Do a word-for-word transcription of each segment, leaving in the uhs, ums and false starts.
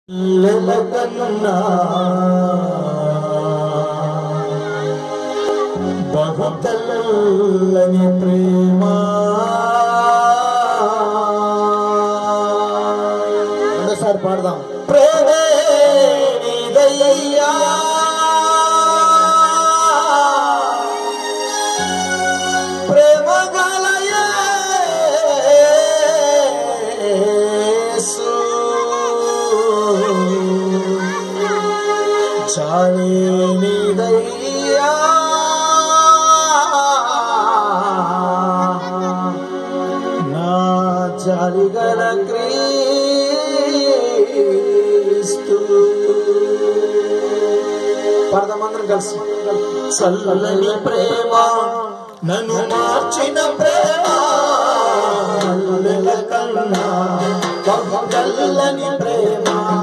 లలకన్నా బహుతల్లని ప్రేమ ఒకసారి పాడదాం. ప్రేమే నీదయ్యా ప్రేమ గలయే చాలి నీదయ్యా నా చాలిగల క్రీస్తు. పడదామందరం కలిసి. చల్లని ప్రేమ నన్ను మార్చిన ప్రేమ కన్నా చల్లని ప్రేమ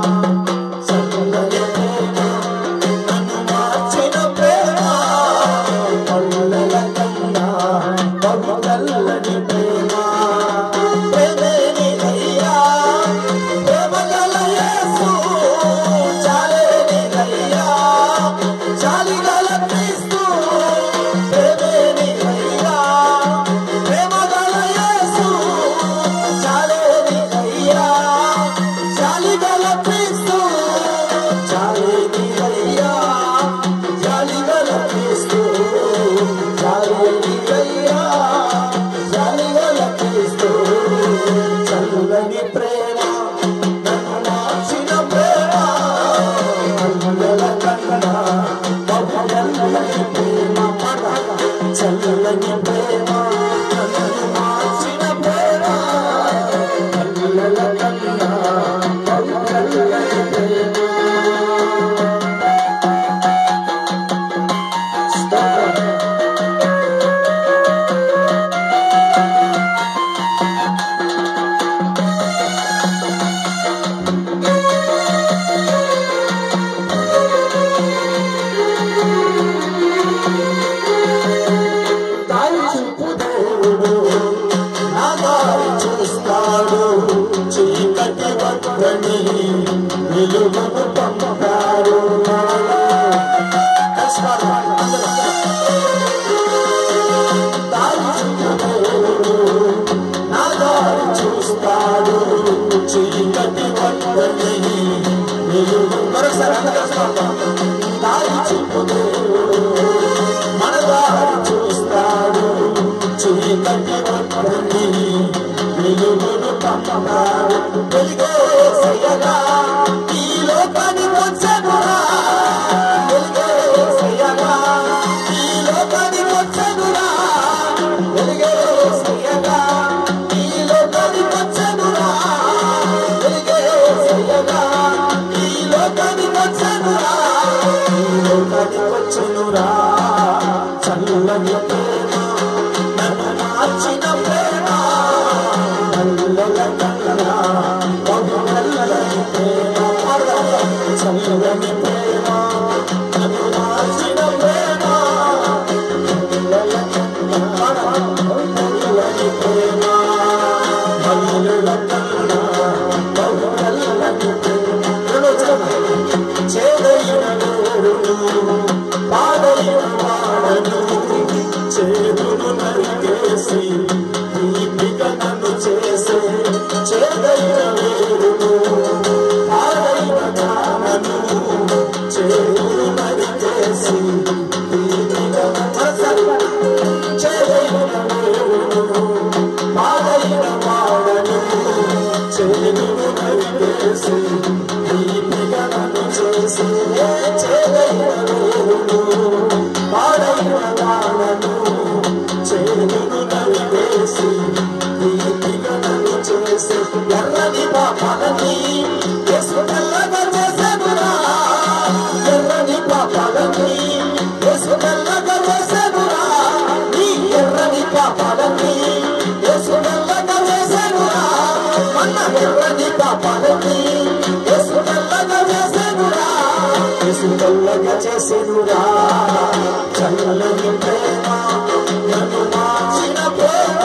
చల్లని ప్రేమ నన్ను మార్చిన ప్రేమ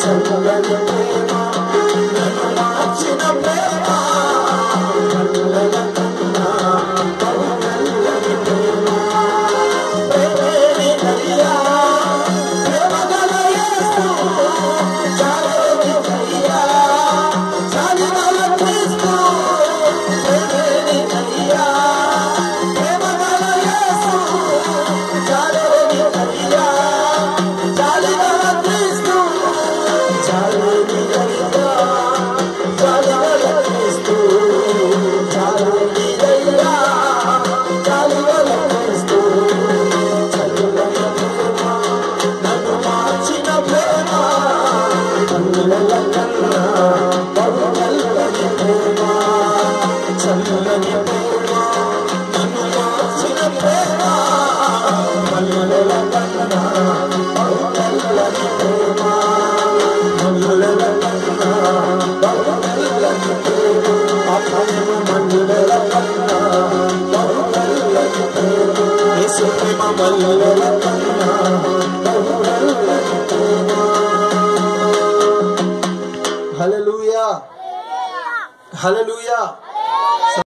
చల్లని ప్రేమ నన్ను మార్చిన ప్రేమ కళ్ళల కన్నా బహు నల్లని ప్రేమ ప్రేమే దయ్యా ప్రేమ గల యేసు చాలేని దయ్యా చాలి గల క్రీస్తు ప్రేమే దయ్యా ప్రేమ గల యేసు చాలేని దయ్యా చాలి గల క్రీస్తు చాలేని దయ్యా చాలి గల క్రీస్తు చాలేని దయ్యా చాలి గల క్రీస్తు చల్లని ప్రేమ నన్ను మార్చిన ప్రేమ కళ్ళల కన్నా బహు నల్లని ప్రేమ చల్లని ప్రేమ నన్ను మార్చిన ప్రేమ కళ్ళల కన్నా బహు నల్లని ప్రేమ కళ్ళల కన్నా బహు నల్లని ప్రేమ ఆ ప్రేమ మల్లెల కన్నా బహు నల్లని ప్రేమ యేసు ప్రేమ మల్లెల కన్నా బహు నల్లని ప్రేమ హల్లెలూయా హల్లెలూయా